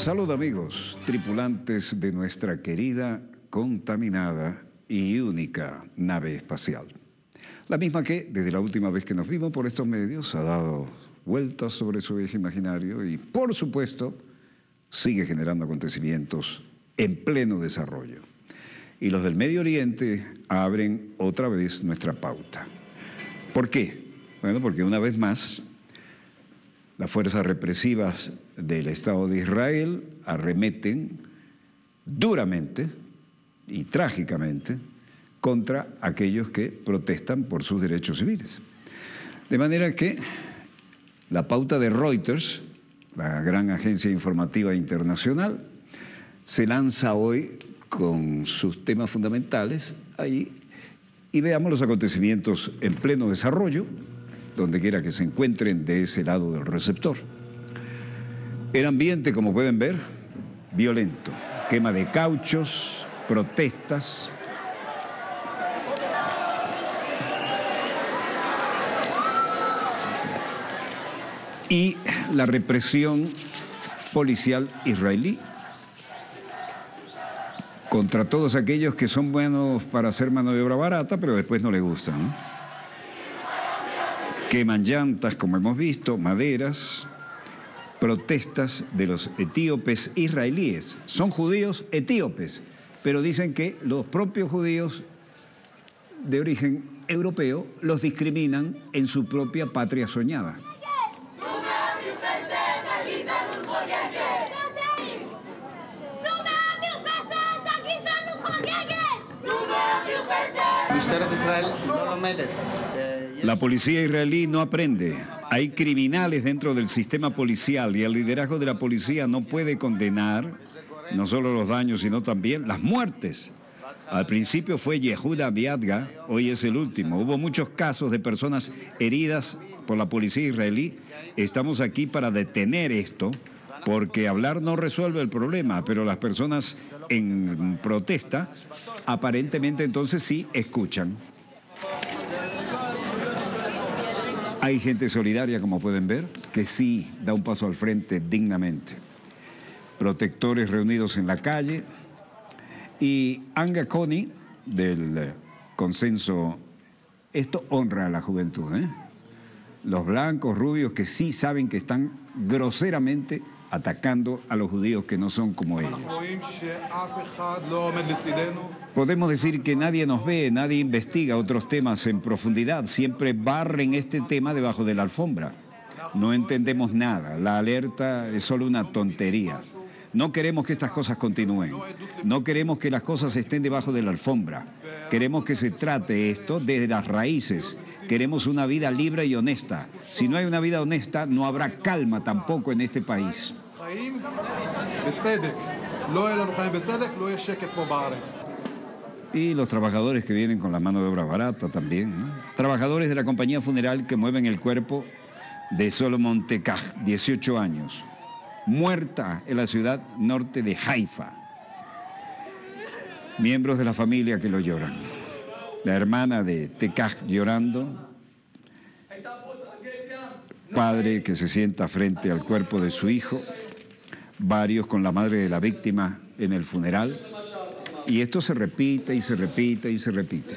Salud amigos, tripulantes de nuestra querida, contaminada y única nave espacial. La misma que, desde la última vez que nos vimos por estos medios, ha dado vueltas sobre su eje imaginario y, por supuesto, sigue generando acontecimientos en pleno desarrollo. Y los del Medio Oriente abren otra vez nuestra pauta. ¿Por qué? Bueno, porque una vez más, las fuerzas represivas del Estado de Israel arremeten duramente y trágicamente contra aquellos que protestan por sus derechos civiles. De manera que la pauta de Reuters, la gran agencia informativa internacional, se lanza hoy con sus temas fundamentales ahí y veamos los acontecimientos en pleno desarrollo, donde quiera que se encuentren de ese lado del receptor. El ambiente, como pueden ver, violento. Quema de cauchos, protestas. Y la represión policial israelí contra todos aquellos que son buenos para hacer mano de obra barata, pero después no les gustan, ¿no? Queman llantas, como hemos visto, maderas, protestas de los etíopes israelíes. Son judíos etíopes, pero dicen que los propios judíos de origen europeo los discriminan en su propia patria soñada. La policía israelí no aprende. Hay criminales dentro del sistema policial y el liderazgo de la policía no puede condenar no solo los daños, sino también las muertes. Al principio fue Yehuda Biadga, hoy es el último. Hubo muchos casos de personas heridas por la policía israelí. Estamos aquí para detener esto, porque hablar no resuelve el problema, pero las personas en protesta aparentemente entonces sí escuchan. Hay gente solidaria, como pueden ver, que sí da un paso al frente dignamente. Protectores reunidos en la calle. Y Anga Koni, del consenso, esto honra a la juventud, ¿eh? Los blancos, rubios, que sí saben que están groseramente atacando a los judíos que no son como ellos. Podemos decir que nadie nos ve, nadie investiga otros temas en profundidad, siempre barren este tema debajo de la alfombra. No entendemos nada, la alerta es solo una tontería. No queremos que estas cosas continúen, no queremos que las cosas estén debajo de la alfombra. Queremos que se trate esto desde las raíces. Queremos una vida libre y honesta. Si no hay una vida honesta, no habrá calma tampoco en este país. Y los trabajadores que vienen con la mano de obra barata también, ¿no? Trabajadores de la compañía funeral que mueven el cuerpo de Solomon Tekah, 18 años, muerta en la ciudad norte de Haifa. Miembros de la familia que lo lloran. La hermana de Tekah llorando. Padre que se sienta frente al cuerpo de su hijo. Varios con la madre de la víctima en el funeral. Y esto se repite y se repite y se repite.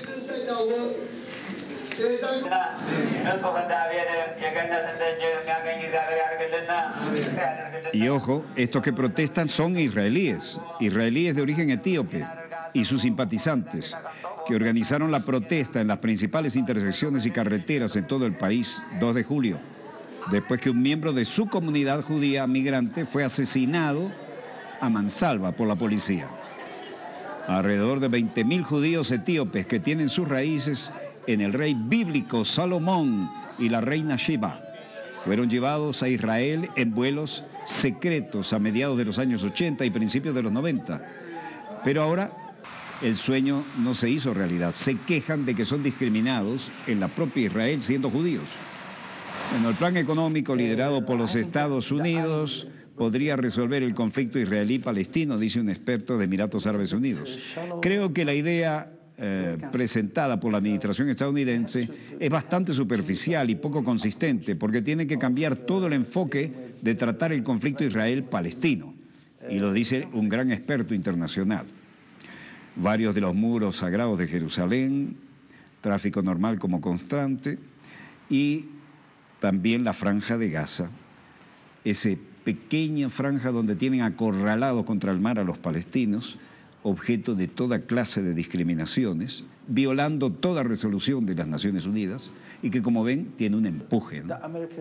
Y ojo, estos que protestan son israelíes de origen etíope y sus simpatizantes, que organizaron la protesta en las principales intersecciones y carreteras en todo el país, 2 de julio, después que un miembro de su comunidad judía migrante fue asesinado a mansalva por la policía. Alrededor de 20.000 judíos etíopes que tienen sus raíces en el rey bíblico Salomón y la reina Sheba fueron llevados a Israel en vuelos secretos a mediados de los años 80 y principios de los 90. Pero ahora el sueño no se hizo realidad. Se quejan de que son discriminados en la propia Israel siendo judíos. Bueno, el plan económico liderado por los Estados Unidos podría resolver el conflicto israelí-palestino, dice un experto de Emiratos Árabes Unidos. Creo que la idea presentada por la administración estadounidense es bastante superficial y poco consistente, porque tiene que cambiar todo el enfoque de tratar el conflicto Israel-palestino. y lo dice un gran experto internacional. Varios de los muros sagrados de Jerusalén, tráfico normal como constante, y también la franja de Gaza, esa pequeña franja donde tienen acorralados contra el mar a los palestinos, objeto de toda clase de discriminaciones, violando toda resolución de las Naciones Unidas y que, como ven, tiene un empuje, ¿no?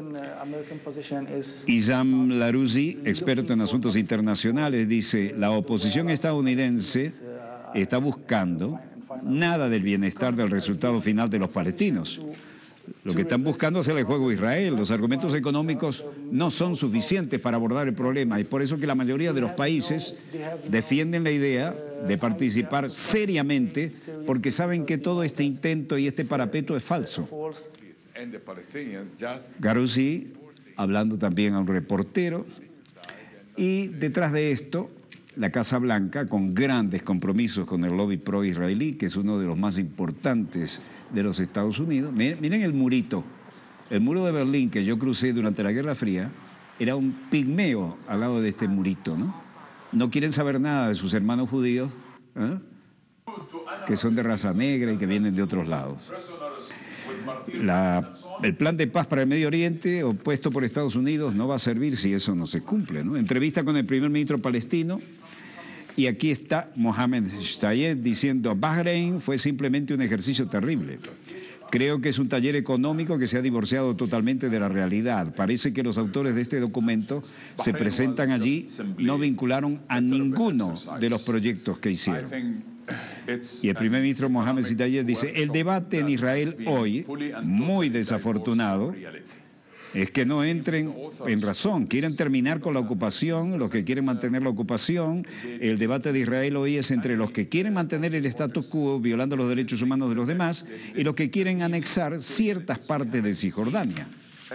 Issam Larouzi, experto en asuntos internacionales, dice: la oposición estadounidense está buscando nada del bienestar del resultado final de los palestinos. Lo que están buscando es el juego a Israel. Los argumentos económicos no son suficientes para abordar el problema y por eso que la mayoría de los países defienden la idea de participar seriamente porque saben que todo este intento y este parapeto es falso. Larouzi, hablando también a un reportero, y detrás de esto, la Casa Blanca, con grandes compromisos con el lobby pro-israelí, que es uno de los más importantes de los Estados Unidos. Miren el murito. El muro de Berlín que yo crucé durante la Guerra Fría era un pigmeo al lado de este murito, ¿no? No quieren saber nada de sus hermanos judíos, ¿eh?, que son de raza negra y que vienen de otros lados. El plan de paz para el Medio Oriente, opuesto por Estados Unidos, no va a servir si eso no se cumple, ¿no? Entrevista con el primer ministro palestino, y aquí está Mohammed Shayed diciendo: Bahrein fue simplemente un ejercicio terrible. Creo que es un taller económico que se ha divorciado totalmente de la realidad. Parece que los autores de este documento se presentan allí, no vincularon a ninguno de los proyectos que hicieron. Y el primer ministro Mohammed Shayed dice: el debate en Israel hoy, muy desafortunado, es que no entren en razón. Quieren terminar con la ocupación, los que quieren mantener la ocupación. El debate de Israel hoy es entre los que quieren mantener el status quo, violando los derechos humanos de los demás, y los que quieren anexar ciertas partes de Cisjordania.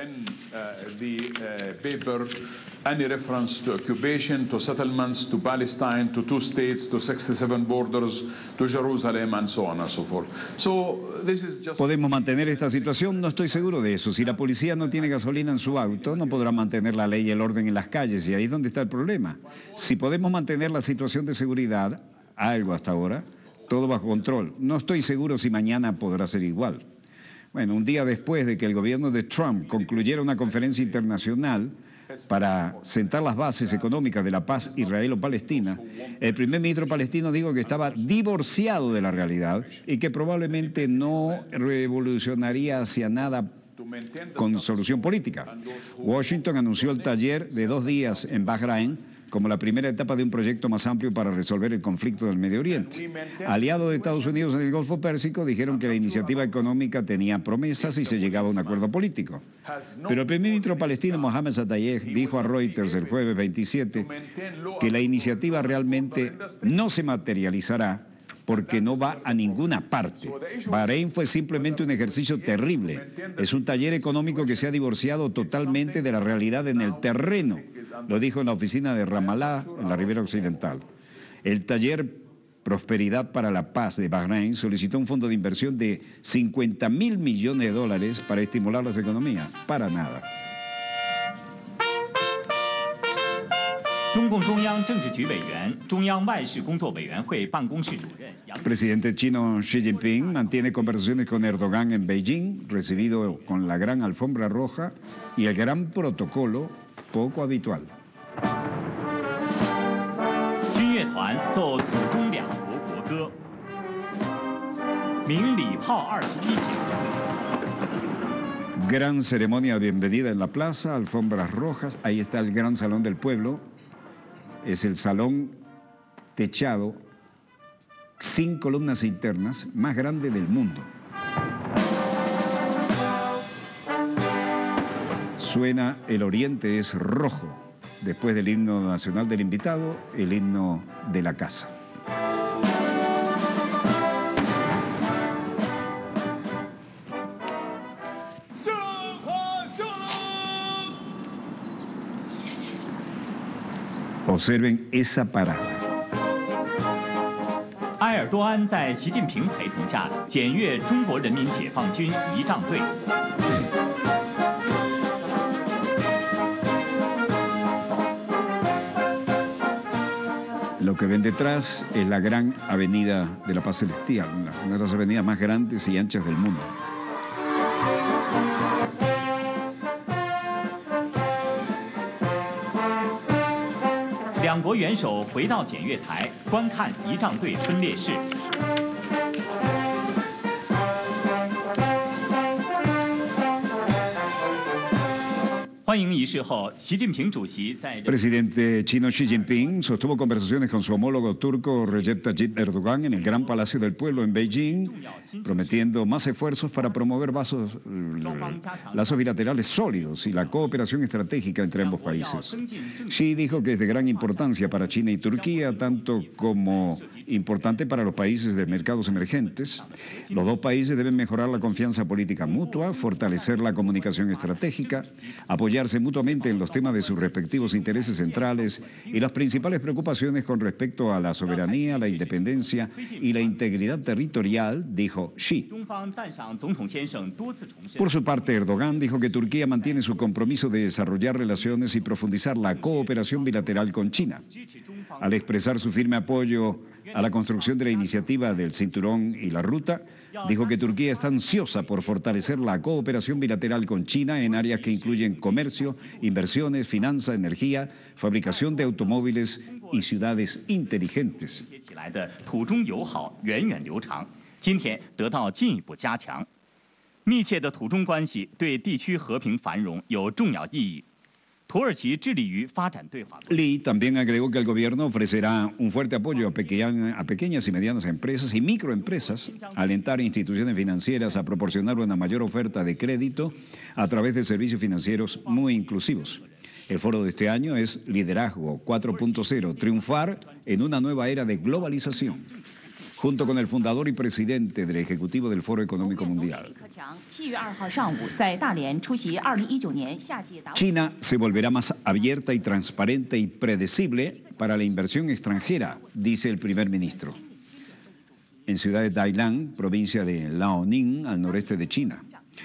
Any reference to occupation, to settlements, to Palestine, to 2 states, to 67 borders, to Jerusalem, and so on and so forth. So this is just... ¿Podemos mantener esta situación? No estoy seguro de eso. Si la policía no tiene gasolina en su auto, no podrá mantener la ley y el orden en las calles, y ahí es donde está el problema. Si podemos mantener la situación de seguridad, algo hasta ahora, todo bajo control, no estoy seguro si mañana podrá ser igual. Bueno, un día después de que el gobierno de Trump concluyera una conferencia internacional para sentar las bases económicas de la paz israelo-palestina, el primer ministro palestino dijo que estaba divorciado de la realidad y que probablemente no revolucionaría hacia nada con solución política. Washington anunció el taller de 2 días en Bahrein como la primera etapa de un proyecto más amplio para resolver el conflicto del Medio Oriente. Aliados de Estados Unidos en el Golfo Pérsico dijeron que la iniciativa económica tenía promesas y se llegaba a un acuerdo político. Pero el primer ministro palestino Mohammed Shayed dijo a Reuters el jueves 27 que la iniciativa realmente no se materializará porque no va a ninguna parte. Bahrein fue simplemente un ejercicio terrible. Es un taller económico que se ha divorciado totalmente de la realidad en el terreno, lo dijo en la oficina de Ramallah, en la Ribera Occidental. El taller Prosperidad para la Paz de Bahrein solicitó un fondo de inversión de $50.000 millones para estimular las economías. Para nada. Presidente chino Xi Jinping mantiene conversaciones con Erdogan en Beijing, recibido con la gran alfombra roja y el gran protocolo poco habitual. Gran ceremonia de bienvenida en la plaza, alfombras rojas. Ahí está el gran salón del pueblo. Es el salón techado, 5 columnas internas, más grande del mundo. Suena El Oriente es rojo. Después del himno nacional del invitado, el himno de la casa. Observen esa parada. 埃尔多安在习近平陪同下检阅中国人民解放军仪仗队。 Lo que ven detrás es la gran avenida de la Paz Celestial, una de las avenidas más grandes y anchas del mundo. 两国元首回到检阅台，观看仪仗队分列式。 欢迎仪式后，习近平主席在 Presidente chino Xi Jinping sostuvo conversaciones con su homólogo turco Recep Tayyip Erdogan en el Gran Palacio del Pueblo en Beijing, prometiendo más esfuerzos para promover lazos bilaterales sólidos y la cooperación estratégica entre ambos países. Xi dijo que es de gran importancia para China y Turquía, tanto como importante para los países de mercados emergentes. Los dos países deben mejorar la confianza política mutua, fortalecer la comunicación estratégica, apoyarse mutuamente en los temas de sus respectivos intereses centrales y las principales preocupaciones con respecto a la soberanía, la independencia y la integridad territorial, dijo Xi. Por su parte, Erdogan dijo que Turquía mantiene su compromiso de desarrollar relaciones y profundizar la cooperación bilateral con China. Al expresar su firme apoyo a la construcción de la iniciativa del Cinturón y la Ruta, dijo que Turquía está ansiosa por fortalecer la cooperación bilateral con China en áreas que incluyen comercio, inversiones, finanzas, energía, fabricación de automóviles y ciudades inteligentes. 密切的土中关系对地区和平繁荣有重要意义。土耳其致力于发展对华。 Lee también agregó que el gobierno ofrecerá un fuerte apoyo a pequeñas y medianas empresas y microempresas, alentar instituciones financieras a proporcionar una mayor oferta de crédito a través de servicios financieros muy inclusivos. El foro de este año es Liderazgo 4.0, triunfar en una nueva era de globalización, junto con el fundador y presidente del Ejecutivo del Foro Económico Mundial. China se volverá más abierta y transparente y predecible para la inversión extranjera, dice el primer ministro, en ciudad de Dalian, provincia de Liaoning, al noreste de China.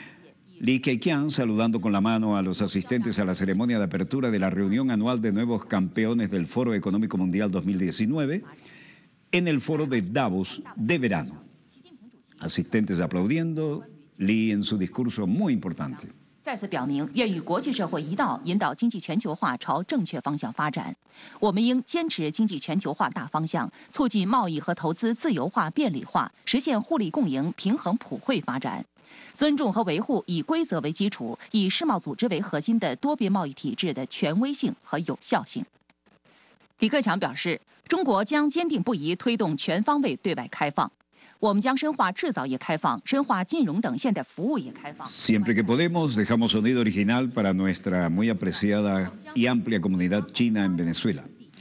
Li Keqiang, saludando con la mano a los asistentes a la ceremonia de apertura de la reunión anual de nuevos campeones del Foro Económico Mundial 2019, en el foro de Davos de verano. Asistentes aplaudiendo, Li en su discurso muy importante. 再次表明愿与国际社会一道引导经济全球化朝正确方向发展。我们应坚持经济全球化大方向，促进贸易和投资自由化便利化，实现互利共赢、平衡普惠发展。尊重和维护以规则为基础、以世贸组织为核心的多边贸易体制的权威性和有效性。李克强表示，中国将坚定不移推动全方位对外开放。 我们将深化制造业开放，深化金融等现代服务业开放。 Siempre que podemos, dejamos sonido original para nuestra muy apreciada y amplia comunidad china en Venezuela.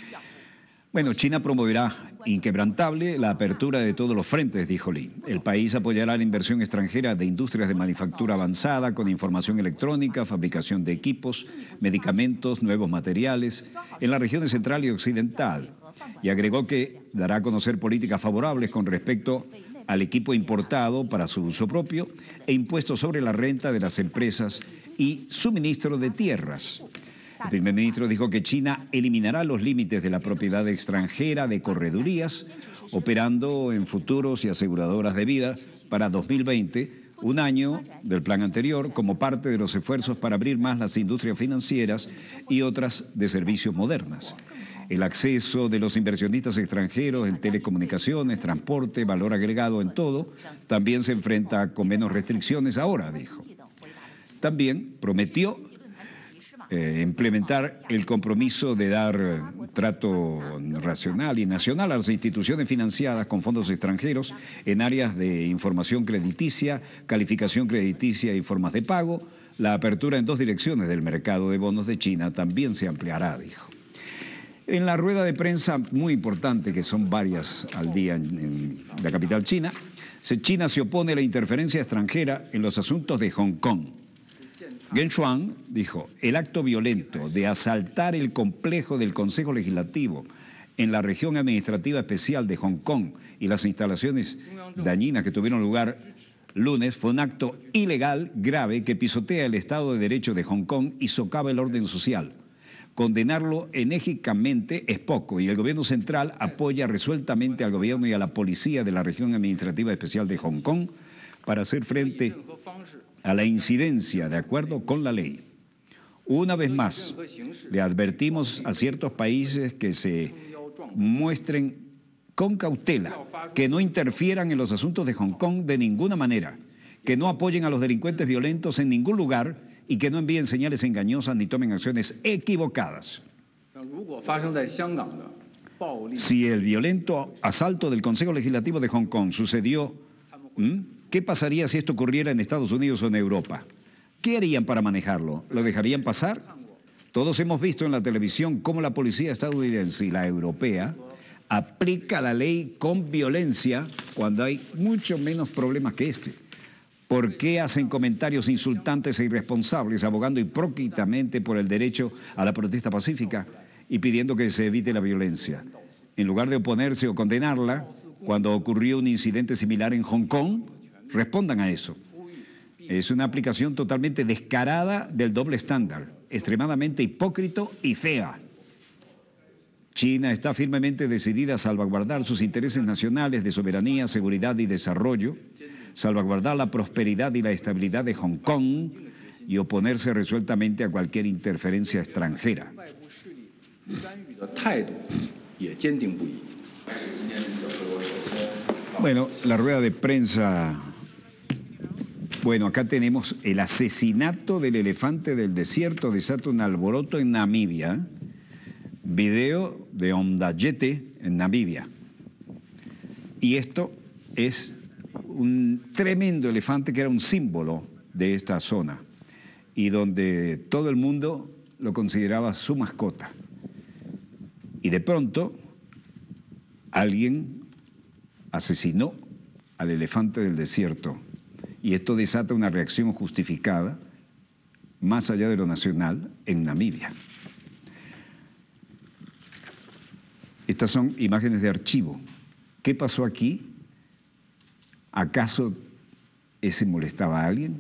Bueno, China promoverá inquebrantable la apertura de todos los frentes, dijo Li. El país apoyará la inversión extranjera de industrias de manufactura avanzada con información electrónica, fabricación de equipos, medicamentos, nuevos materiales en las regiones central y occidental. Y agregó que dará a conocer políticas favorables con respecto al equipo importado para su uso propio e impuestos sobre la renta de las empresas y suministro de tierras. El primer ministro dijo que China eliminará los límites de la propiedad extranjera de corredurías, operando en futuros y aseguradoras de vida para 2020, un año del plan anterior, como parte de los esfuerzos para abrir más las industrias financieras y otras de servicios modernas. El acceso de los inversionistas extranjeros en telecomunicaciones, transporte, valor agregado en todo, también se enfrenta con menos restricciones ahora, dijo. También prometió implementar el compromiso de dar trato racional y nacional a las instituciones financiadas con fondos extranjeros en áreas de información crediticia, calificación crediticia y formas de pago. La apertura en dos direcciones del mercado de bonos de China también se ampliará, dijo. En la rueda de prensa muy importante, que son varias al día en la capital china, China se opone a la interferencia extranjera en los asuntos de Hong Kong. Geng Shuang dijo, el acto violento de asaltar el complejo del Consejo Legislativo en la región administrativa especial de Hong Kong y las instalaciones dañinas que tuvieron lugar lunes fue un acto ilegal grave que pisotea el Estado de Derecho de Hong Kong y socava el orden social. Condenarlo enérgicamente es poco y el gobierno central apoya resueltamente al gobierno y a la policía de la región administrativa especial de Hong Kong para hacer frente a la incidencia de acuerdo con la ley. Una vez más, le advertimos a ciertos países que se muestren con cautela, que no interfieran en los asuntos de Hong Kong de ninguna manera, que no apoyen a los delincuentes violentos en ningún lugar y que no envíen señales engañosas ni tomen acciones equivocadas. Si el violento asalto del Consejo Legislativo de Hong Kong sucedió, ¿qué pasaría si esto ocurriera en Estados Unidos o en Europa? ¿Qué harían para manejarlo? ¿Lo dejarían pasar? Todos hemos visto en la televisión cómo la policía estadounidense y la europea aplica la ley con violencia cuando hay mucho menos problemas que este. ¿Por qué hacen comentarios insultantes e irresponsables, abogando hipócritamente por el derecho a la protesta pacífica y pidiendo que se evite la violencia? En lugar de oponerse o condenarla, cuando ocurrió un incidente similar en Hong Kong, respondan a eso. Es una aplicación totalmente descarada del doble estándar, extremadamente hipócrita y fea. China está firmemente decidida a salvaguardar sus intereses nacionales de soberanía, seguridad y desarrollo, salvaguardar la prosperidad y la estabilidad de Hong Kong y oponerse resueltamente a cualquier interferencia extranjera. Bueno, la rueda de prensa. Bueno, acá tenemos el asesinato del elefante del desierto, desata un alboroto en Namibia. Video de Omdayete en Namibia. Y esto es un tremendo elefante que era un símbolo de esta zona y donde todo el mundo lo consideraba su mascota. Y de pronto alguien asesinó al elefante del desierto y esto desata una reacción justificada más allá de lo nacional en Namibia. Estas son imágenes de archivo. ¿Qué pasó aquí? ¿Acaso ese molestaba a alguien?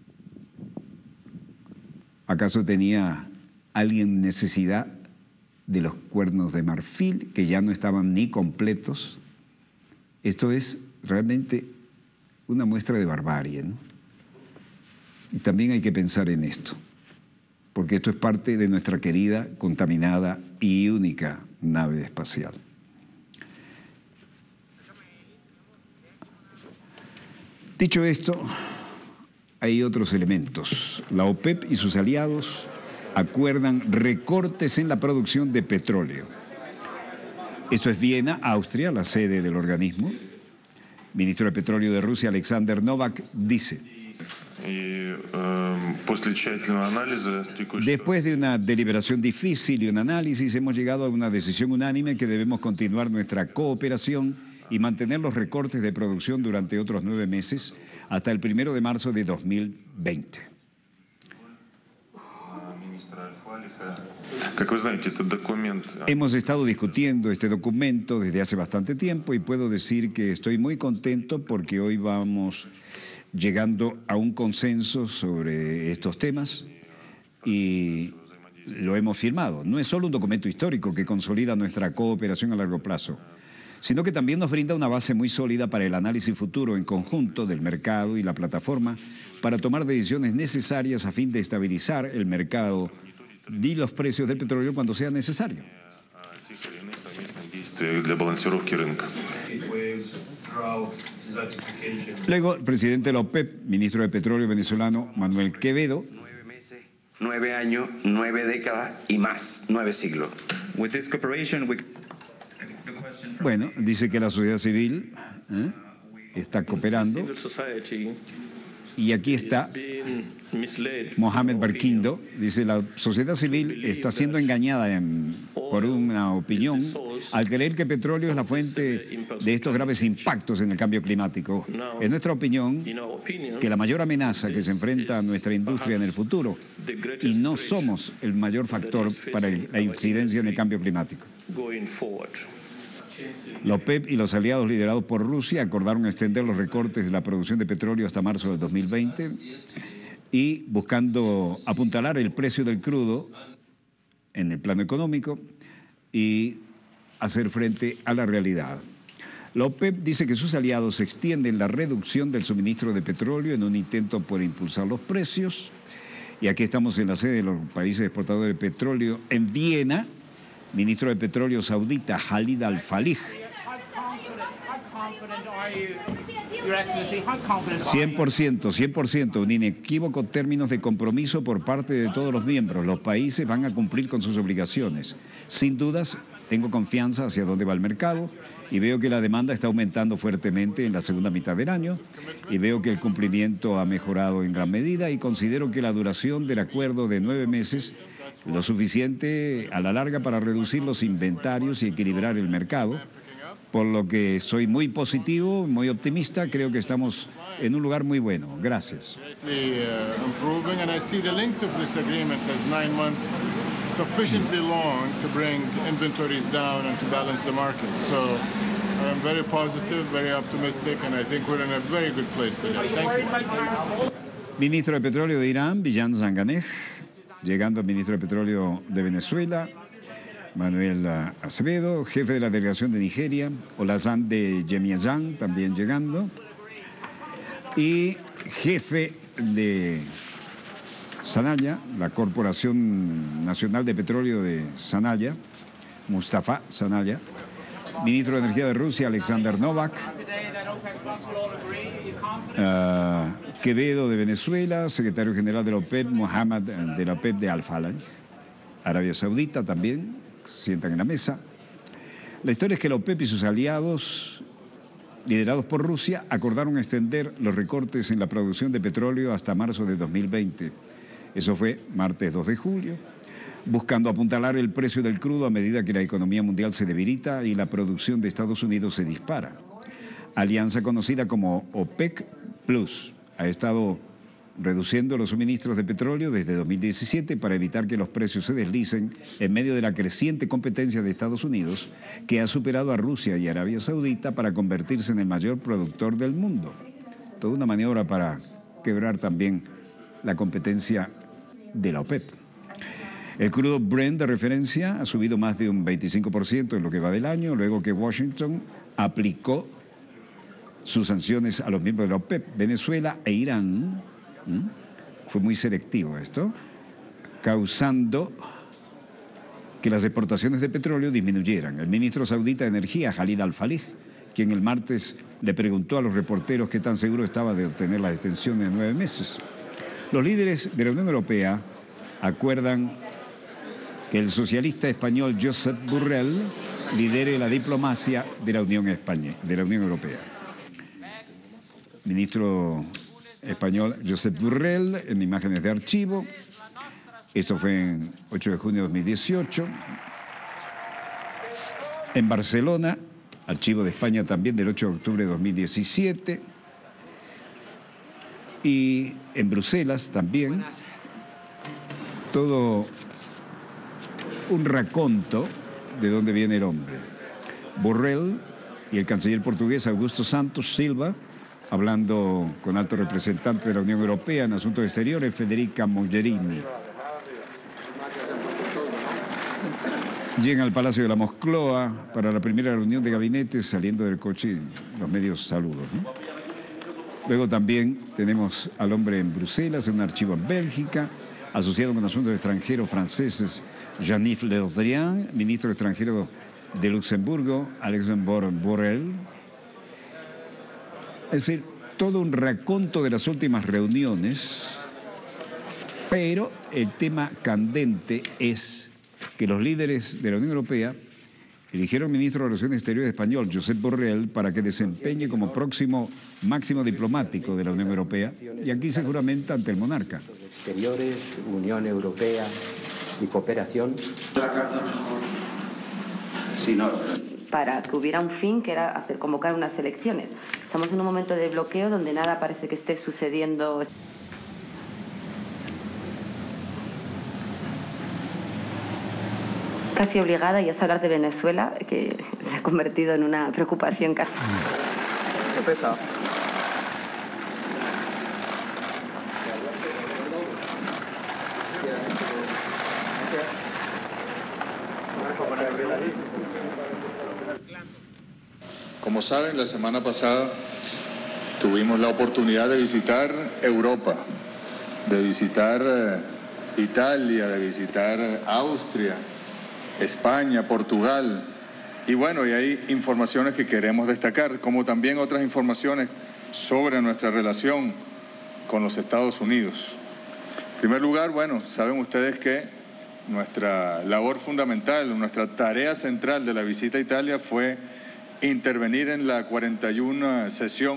¿Acaso tenía alguien necesidad de los cuernos de marfil que ya no estaban ni completos? Esto es realmente una muestra de barbarie, ¿no? Y también hay que pensar en esto, porque esto es parte de nuestra querida, contaminada y única nave espacial. Dicho esto, hay otros elementos. La OPEP y sus aliados acuerdan recortes en la producción de petróleo. Esto es Viena, Austria, la sede del organismo. Ministro de Petróleo de Rusia, Alexander Novak, dice: después de una deliberación difícil y un análisis, hemos llegado a una decisión unánime que debemos continuar nuestra cooperación y mantener los recortes de producción durante otros 9 meses hasta el 1 de marzo de 2020. Hemos estado discutiendo este documento desde hace bastante tiempo y puedo decir que estoy muy contento porque hoy vamos llegando a un consenso sobre estos temas y lo hemos firmado. No es solo un documento histórico que consolida nuestra cooperación a largo plazo, sino que también nos brinda una base muy sólida para el análisis futuro en conjunto del mercado y la plataforma para tomar decisiones necesarias a fin de estabilizar el mercado y los precios del petróleo cuando sea necesario. Luego, el presidente de la OPEP, ministro de Petróleo venezolano Manuel Quevedo. 9 meses, 9 años, 9 décadas y más, 9 siglos. Bueno, dice que la sociedad civil está cooperando. Y aquí está Mohamed Barkindo, dice: la sociedad civil está siendo engañada por una opinión al creer que el petróleo es la fuente de estos graves impactos en el cambio climático. Es nuestra opinión que la mayor amenaza que se enfrenta a nuestra industria en el futuro, y no somos el mayor factor para la incidencia en el cambio climático. La OPEP y los aliados liderados por Rusia acordaron extender los recortes de la producción de petróleo hasta marzo del 2020 y buscando apuntalar el precio del crudo en el plano económico y hacer frente a la realidad. La OPEP dice que sus aliados extienden la reducción del suministro de petróleo en un intento por impulsar los precios. Y aquí estamos en la sede de los países exportadores de petróleo en Viena. Ministro de Petróleo saudita Khalid Al-Falih. 100%, un inequívoco términos de compromiso por parte de todos los miembros. Los países van a cumplir con sus obligaciones. Sin dudas, tengo confianza hacia dónde va el mercado y veo que la demanda está aumentando fuertemente en la segunda mitad del año y veo que el cumplimiento ha mejorado en gran medida y considero que la duración del acuerdo de 9 meses lo suficiente a la larga para reducir los inventarios y equilibrar el mercado, por lo que soy muy positivo, muy optimista, creo que estamos en un lugar muy bueno. Gracias. Improving, and I see the length of this agreement as 9 months sufficiently long to bring inventories down and to balance the market. So I'm very positive, very optimistic, and I think we're in a very good place today. Thank you. Ministro de Petróleo de Irán, Bijan Zanganeh, llegando al Ministro de Petróleo de Venezuela, Manuel Acevedo, jefe de la delegación de Nigeria, Olazán de Yemiazán, también llegando, y jefe de Sanaya, la Corporación Nacional de Petróleo de Sanaya, Mustafa Sanaya, ministro de Energía de Rusia, Alexander Novak, Quevedo de Venezuela, secretario general de la OPEP, Mohamed de la OPEP de Al-Falih, Arabia Saudita también, se sientan en la mesa. La historia es que la OPEP y sus aliados, liderados por Rusia, acordaron extender los recortes en la producción de petróleo hasta marzo de 2020. Eso fue martes 2 de julio, buscando apuntalar el precio del crudo a medida que la economía mundial se debilita y la producción de Estados Unidos se dispara. Alianza conocida como OPEC Plus ha estado reduciendo los suministros de petróleo desde 2017 para evitar que los precios se deslicen en medio de la creciente competencia de Estados Unidos, que ha superado a Rusia y Arabia Saudita para convertirse en el mayor productor del mundo. Toda una maniobra para quebrar también la competencia de la OPEP. El crudo Brent de referencia ha subido más de un 25% en lo que va del año, luego que Washington aplicó sus sanciones a los miembros de la OPEP. Venezuela e Irán, fue muy selectivo esto, causando que las exportaciones de petróleo disminuyeran. El ministro saudita de Energía, Khalid Al-Falih, quien el martes le preguntó a los reporteros qué tan seguro estaba de obtener la extensión de 9 meses. Los líderes de la Unión Europea acuerdan que el socialista español Josep Borrell lidere la diplomacia de la Unión Europea. Ministro español Josep Borrell, en imágenes de archivo. Esto fue en 8 de junio de 2018. En Barcelona, archivo de España también del 8 de octubre de 2017. Y en Bruselas también. Todo un raconto de dónde viene el hombre. Borrell y el canciller portugués Augusto Santos Silva, hablando con alto representante de la Unión Europea en Asuntos Exteriores, Federica Mogherini. Llegan al Palacio de la Moncloa para la primera reunión de gabinete, saliendo del coche, los medios saludos, ¿no? Luego también tenemos al hombre en Bruselas, en un archivo en Bélgica, asociado con asuntos extranjeros franceses, Jean-Yves Le Drian, ministro de Extranjeros de Luxemburgo, Alexander Borrell. Es decir, todo un raconto de las últimas reuniones, pero el tema candente es que los líderes de la Unión Europea eligieron ministro de Relaciones Exteriores español, Josep Borrell, para que desempeñe como próximo máximo diplomático de la Unión Europea, y aquí se juramenta ante el monarca. Exteriores, Unión Europea y cooperación. La carta mejor. Sí, no. Para que hubiera un fin, que era convocar unas elecciones. Estamos en un momento de bloqueo donde nada parece que esté sucediendo. Casi obligada ya a hablar de Venezuela, que se ha convertido en una preocupación casi. Como saben, la semana pasada tuvimos la oportunidad de visitar Europa, de visitar Italia, de visitar Austria, España, Portugal. Y bueno, y hay informaciones que queremos destacar, como también otras informaciones sobre nuestra relación con los Estados Unidos. En primer lugar, bueno, saben ustedes que nuestra labor fundamental, nuestra tarea central de la visita a Italia fue intervenir en la 41ª sesión,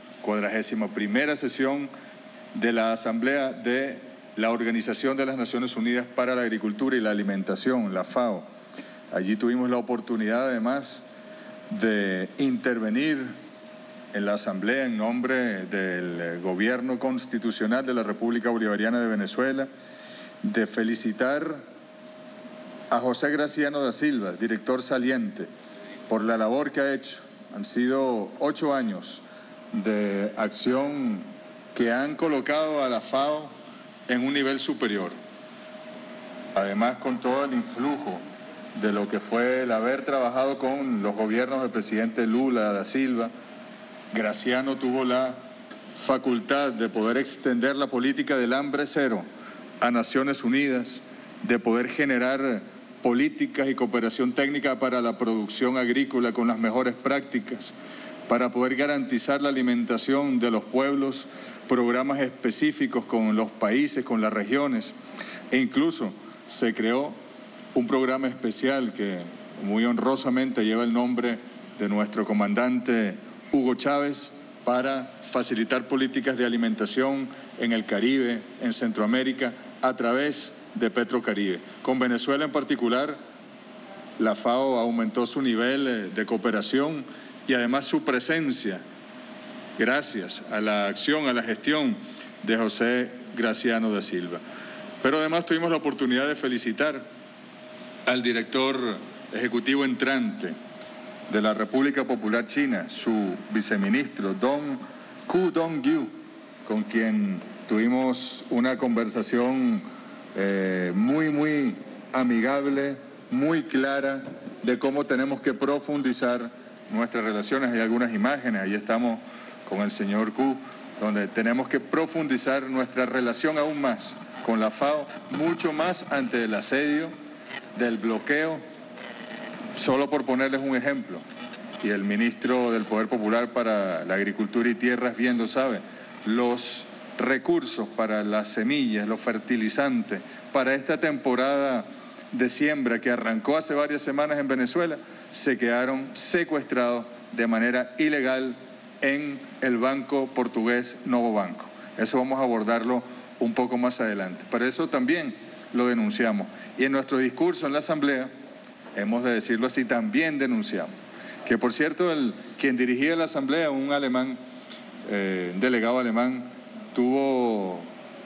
41ª sesión de la Asamblea de la Organización de las Naciones Unidas para la Agricultura y la Alimentación, la FAO. Allí tuvimos la oportunidad, además, de intervenir en la Asamblea en nombre del Gobierno Constitucional de la República Bolivariana de Venezuela, de felicitar a José Graciano da Silva, director saliente, por la labor que ha hecho. Han sido 8 años de acción que han colocado a la FAO en un nivel superior. Además, con todo el influjo de lo que fue el haber trabajado con los gobiernos del presidente Lula da Silva, Graciano tuvo la facultad de poder extender la política del hambre cero a Naciones Unidas, de poder generar políticas y cooperación técnica para la producción agrícola con las mejores prácticas, para poder garantizar la alimentación de los pueblos, programas específicos con los países, con las regiones, e incluso se creó un programa especial que muy honrosamente lleva el nombre de nuestro comandante Hugo Chávez para facilitar políticas de alimentación en el Caribe, en Centroamérica, a través de Petrocaribe. Con Venezuela en particular, la FAO aumentó su nivel de cooperación y además su presencia, gracias a la acción, a la gestión de José Graciano da Silva. Pero además tuvimos la oportunidad de felicitar al director ejecutivo entrante de la República Popular China, su viceministro, Dong Ku Dongyu, con quien tuvimos una conversación muy amigable, muy clara de cómo tenemos que profundizar nuestras relaciones. Hay algunas imágenes, ahí estamos con el señor Ku, donde tenemos que profundizar nuestra relación aún más con la FAO, mucho más ante el asedio del bloqueo, solo por ponerles un ejemplo. Y el ministro del Poder Popular para la Agricultura y Tierras bien lo sabe, los recursos para las semillas, los fertilizantes, para esta temporada de siembra que arrancó hace varias semanas en Venezuela, se quedaron secuestrados de manera ilegal en el banco portugués Novo Banco. Eso vamos a abordarlo un poco más adelante. Pero eso también lo denunciamos. Y en nuestro discurso en la Asamblea, hemos de decirlo así, también denunciamos. Que por cierto, quien dirigía la Asamblea, un alemán, delegado alemán, tuvo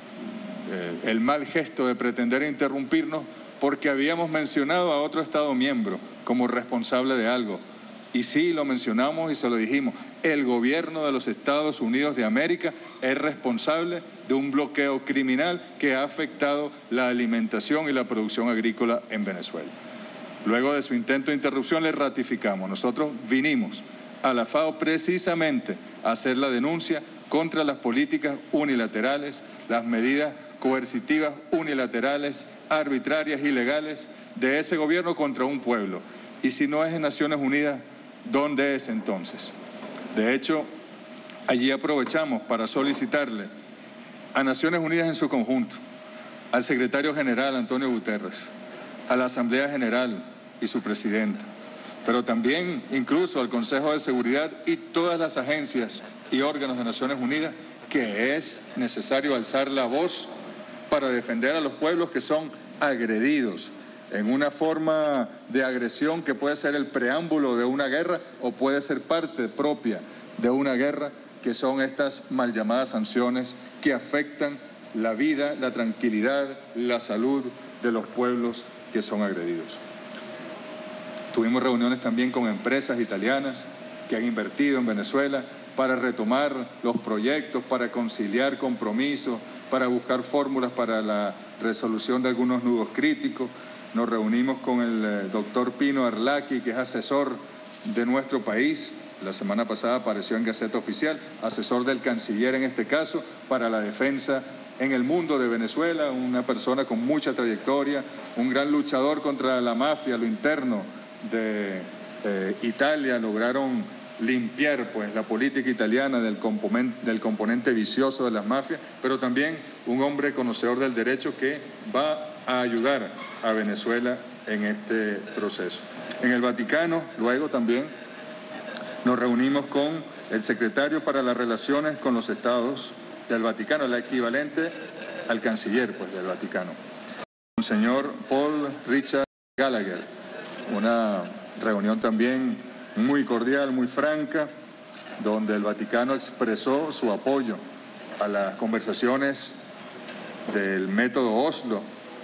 el mal gesto de pretender interrumpirnos porque habíamos mencionado a otro Estado miembro como responsable de algo. Y sí, lo mencionamos y se lo dijimos. El gobierno de los Estados Unidos de América es responsable de un bloqueo criminal que ha afectado la alimentación y la producción agrícola en Venezuela. Luego de su intento de interrupción le ratificamos. Nosotros vinimos a la FAO precisamente a hacer la denuncia contra las políticas unilaterales, las medidas coercitivas unilaterales, arbitrarias, ilegales de ese gobierno contra un pueblo. Y si no es en Naciones Unidas, ¿dónde es entonces? De hecho, allí aprovechamos para solicitarle a Naciones Unidas en su conjunto, al secretario general Antonio Guterres, a la Asamblea General y su presidenta, pero también incluso al Consejo de Seguridad y todas las agencias y órganos de Naciones Unidas, que es necesario alzar la voz para defender a los pueblos que son agredidos en una forma de agresión que puede ser el preámbulo de una guerra o puede ser parte propia de una guerra, que son estas mal llamadas sanciones que afectan la vida, la tranquilidad, la salud de los pueblos que son agredidos. Tuvimos reuniones también con empresas italianas que han invertido en Venezuela para retomar los proyectos, para conciliar compromisos, para buscar fórmulas para la resolución de algunos nudos críticos. nos reunimos con el doctor Pino Arlaqui, que es asesor de nuestro país. La semana pasada apareció en Gaceta Oficial, asesor del canciller en este caso, para la defensa en el mundo de Venezuela, una persona con mucha trayectoria, un gran luchador contra la mafia, lo interno de Italia. Lograron limpiar pues la política italiana del componente vicioso de las mafias, pero también un hombre conocedor del derecho que va a ayudar a Venezuela en este proceso. En el Vaticano, luego también nos reunimos con el secretario para las relaciones con los estados del Vaticano, el equivalente al canciller pues, del Vaticano, el señor Paul Richard Gallagher. Una reunión también muy cordial, muy franca, donde el Vaticano expresó su apoyo a las conversaciones del método Oslo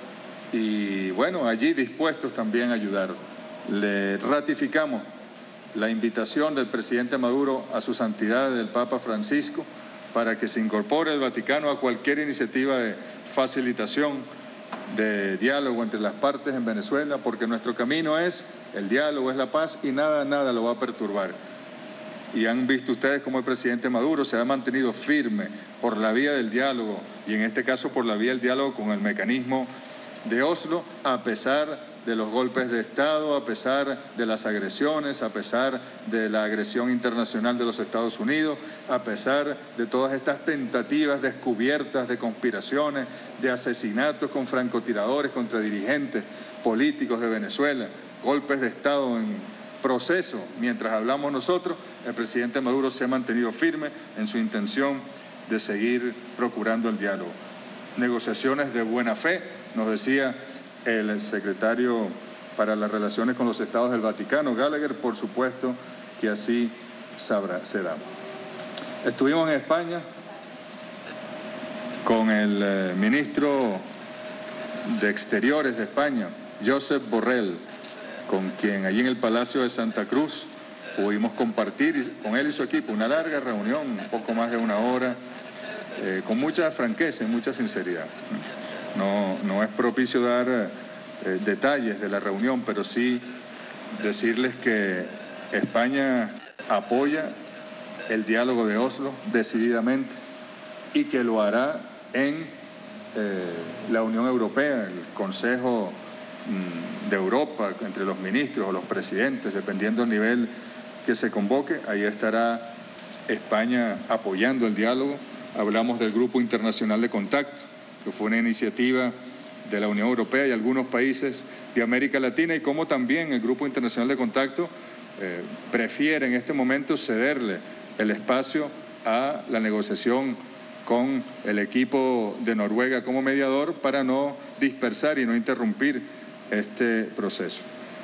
y bueno, allí dispuestos también a ayudar. Le ratificamos la invitación del presidente Maduro a su santidad, el Papa Francisco, para que se incorpore el Vaticano a cualquier iniciativa de facilitación de diálogo entre las partes en Venezuela, porque nuestro camino es el diálogo, es la paz y nada lo va a perturbar. Y han visto ustedes cómo el presidente Maduro se ha mantenido firme por la vía del diálogo y en este caso por la vía del diálogo con el mecanismo de Oslo, a pesar de los golpes de Estado, a pesar de las agresiones, a pesar de la agresión internacional de los Estados Unidos, a pesar de todas estas tentativas descubiertas de conspiraciones, de asesinatos con francotiradores contra dirigentes políticos de Venezuela, golpes de Estado en proceso. Mientras hablamos nosotros, el presidente Maduro se ha mantenido firme en su intención de seguir procurando el diálogo. Negociaciones de buena fe, nos decía el secretario para las relaciones con los estados del Vaticano, Gallagher, por supuesto que así será. Estuvimos en España con el ministro de Exteriores de España, Josep Borrell, con quien allí en el Palacio de Santa Cruz pudimos compartir con él y su equipo una larga reunión, un poco más de una hora, con mucha franqueza y mucha sinceridad. No es propicio dar detalles de la reunión, pero sí decirles que España apoya el diálogo de Oslo decididamente y que lo hará en la Unión Europea, el Consejo de Europa, entre los ministros o los presidentes, dependiendo del nivel que se convoque. Ahí estará España apoyando el diálogo. Hablamos del Grupo Internacional de Contacto, que fue una iniciativa de la Unión Europea y algunos países de América Latina, y cómo también el Grupo Internacional de Contacto prefiere en este momento cederle el espacio a la negociación con el equipo de Noruega como mediador para no dispersar y no interrumpir este proceso.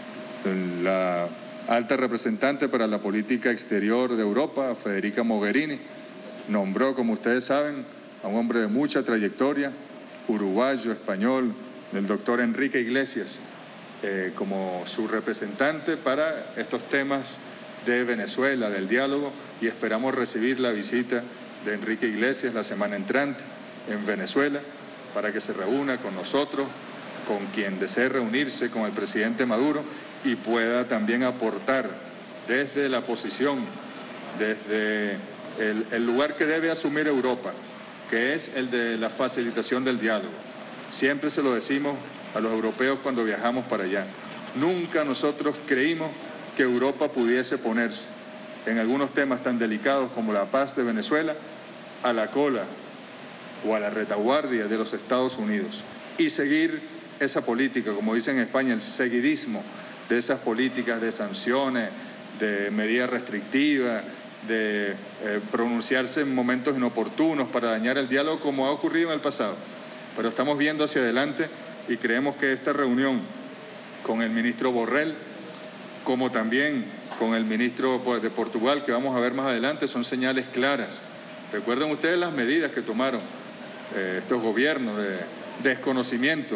La alta representante para la política exterior de Europa, Federica Mogherini, nombró, como ustedes saben, a un hombre de mucha trayectoria, uruguayo, español, el doctor Enrique Iglesias, como su representante para estos temas de Venezuela, del diálogo, y esperamos recibir la visita de Enrique Iglesias la semana entrante en Venezuela para que se reúna con nosotros, con quien desee reunirse con el presidente Maduro y pueda también aportar desde la posición, desde el lugar que debe asumir Europa, que es el de la facilitación del diálogo. Siempre se lo decimos a los europeos cuando viajamos para allá. Nunca nosotros creímos que Europa pudiese ponerse en algunos temas tan delicados como la paz de Venezuela a la cola o a la retaguardia de los Estados Unidos y seguir esa política, como dicen en España, el seguidismo de esas políticas de sanciones, de medidas restrictivas, de pronunciarse en momentos inoportunos para dañar el diálogo, como ha ocurrido en el pasado. Pero estamos viendo hacia adelante y creemos que esta reunión con el ministro Borrell, como también con el ministro de Portugal, que vamos a ver más adelante, son señales claras. Recuerden ustedes las medidas que tomaron estos gobiernos de desconocimiento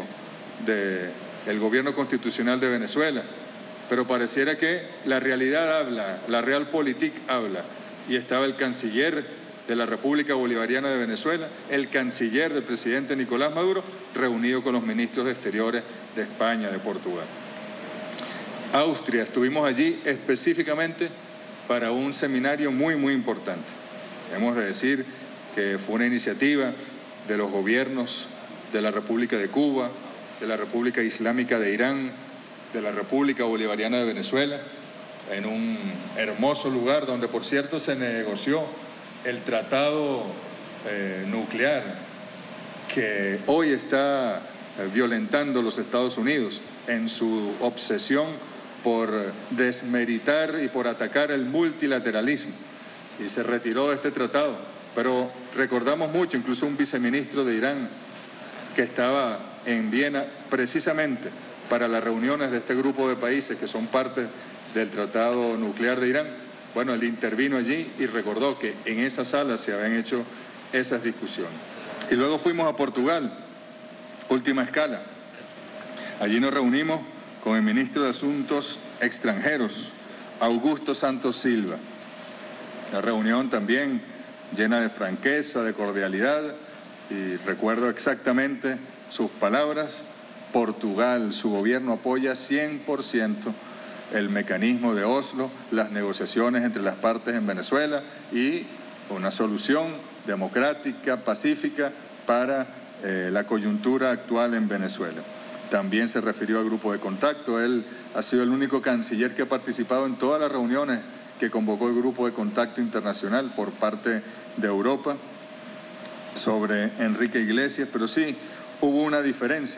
del gobierno constitucional de Venezuela, pero pareciera que la realidad habla, la realpolitik habla, y estaba el canciller de la República Bolivariana de Venezuela, el canciller del presidente Nicolás Maduro, reunido con los ministros de Exteriores de España, de Portugal. Austria, estuvimos allí específicamente para un seminario muy, muy importante. Hemos de decir que fue una iniciativa de los gobiernos de la República de Cuba, de la República Islámica de Irán, de la República Bolivariana de Venezuela, en un hermoso lugar donde, por cierto, se negoció el tratado nuclear que hoy está violentando los Estados Unidos en su obsesión por desmeritar y por atacar el multilateralismo. Y se retiró de este tratado. Pero recordamos mucho, incluso un viceministro de Irán que estaba en Viena precisamente para las reuniones de este grupo de países que son parte del tratado nuclear de Irán. Bueno, él intervino allí y recordó que en esa sala se habían hecho esas discusiones. Y luego fuimos a Portugal, última escala. Allí nos reunimos con el ministro de Asuntos Extranjeros, Augusto Santos Silva. La reunión también llena de franqueza, de cordialidad, y recuerdo exactamente sus palabras. Portugal, su gobierno apoya 100% el mecanismo de Oslo, las negociaciones entre las partes en Venezuela y una solución democrática, pacífica para la coyuntura actual en Venezuela. También se refirió al grupo de contacto. Él ha sido el único canciller que ha participado en todas las reuniones que convocó el grupo de contacto internacional por parte de Europa sobre Enrique Iglesias, pero sí hubo una diferencia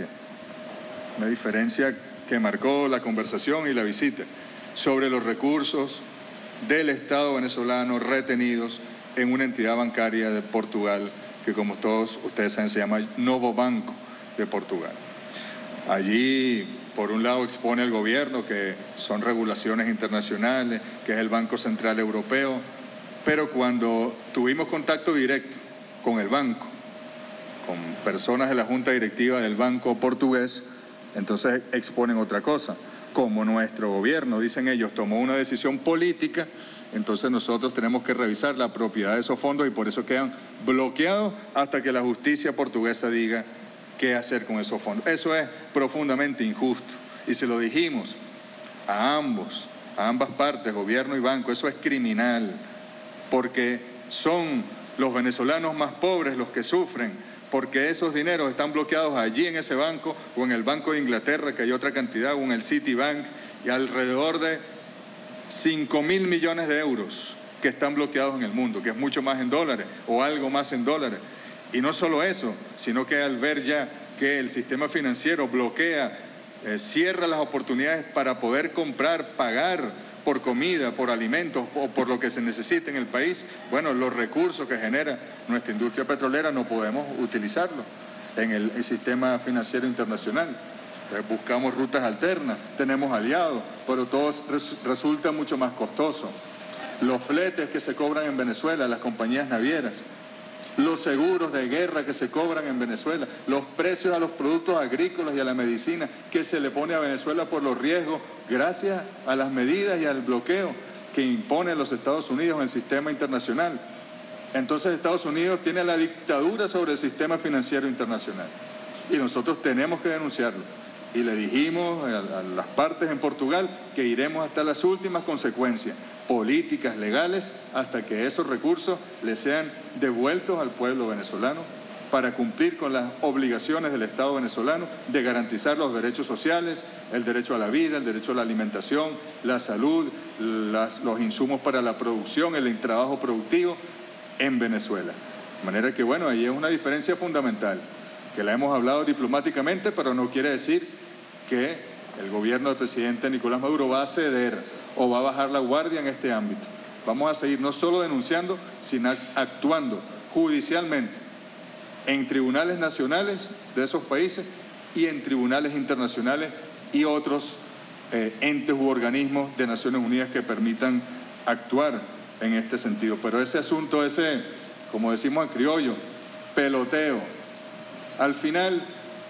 que marcó la conversación y la visita sobre los recursos del Estado venezolano retenidos en una entidad bancaria de Portugal que, como todos ustedes saben, se llama Novo Banco de Portugal. Allí, por un lado, expone el gobierno que son regulaciones internacionales, que es el Banco Central Europeo, pero cuando tuvimos contacto directo con el banco, con personas de la junta directiva del banco portugués, entonces exponen otra cosa. Como nuestro gobierno, dicen ellos, tomó una decisión política, entonces nosotros tenemos que revisar la propiedad de esos fondos y por eso quedan bloqueados hasta que la justicia portuguesa diga qué hacer con esos fondos. Eso es profundamente injusto y se lo dijimos a ambas partes, gobierno y banco. Eso es criminal porque son los venezolanos más pobres los que sufren, porque esos dineros están bloqueados allí en ese banco o en el Banco de Inglaterra, que hay otra cantidad, o en el Citibank, y alrededor de 5.000 millones de euros que están bloqueados en el mundo, que es mucho más en dólares o algo más en dólares. Y no solo eso, sino que al ver ya que el sistema financiero bloquea, cierra las oportunidades para poder comprar, pagar por comida, por alimentos o por lo que se necesite en el país, bueno, los recursos que genera nuestra industria petrolera no podemos utilizarlos en el sistema financiero internacional. Buscamos rutas alternas, tenemos aliados, pero todo resulta mucho más costoso. Los fletes que se cobran en Venezuela, las compañías navieras, los seguros de guerra que se cobran en Venezuela, los precios a los productos agrícolas y a la medicina que se le pone a Venezuela por los riesgos gracias a las medidas y al bloqueo que imponen los Estados Unidos en el sistema internacional. Entonces Estados Unidos tiene la dictadura sobre el sistema financiero internacional y nosotros tenemos que denunciarlo. Y le dijimos a las partes en Portugal que iremos hasta las últimas consecuencias políticas, legales, hasta que esos recursos le sean devueltos al pueblo venezolano para cumplir con las obligaciones del Estado venezolano de garantizar los derechos sociales, el derecho a la vida, el derecho a la alimentación, la salud, los insumos para la producción, el trabajo productivo en Venezuela. De manera que, bueno, ahí es una diferencia fundamental, que la hemos hablado diplomáticamente, pero no quiere decir que el gobierno del presidente Nicolás Maduro va a ceder o va a bajar la guardia en este ámbito. Vamos a seguir no solo denunciando, sino actuando judicialmente en tribunales nacionales de esos países y en tribunales internacionales y otros entes u organismos de Naciones Unidas que permitan actuar en este sentido. Pero ese asunto, como decimos en criollo, peloteo, al final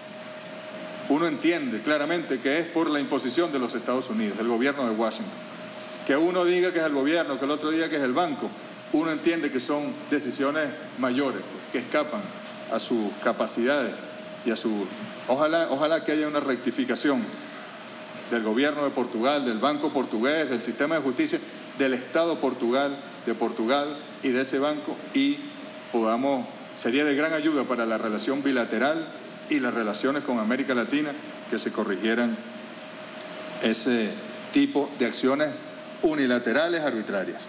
uno entiende claramente que es por la imposición de los Estados Unidos, del gobierno de Washington. Que uno diga que es el gobierno, que el otro diga que es el banco, uno entiende que son decisiones mayores, que escapan a sus capacidades y a su... Ojalá que haya una rectificación del gobierno de Portugal, del Banco Portugués, del sistema de justicia, del Estado de Portugal y de ese banco, y sería de gran ayuda para la relación bilateral y las relaciones con América Latina que se corrigieran ese tipo de acciones unilaterales arbitrarias.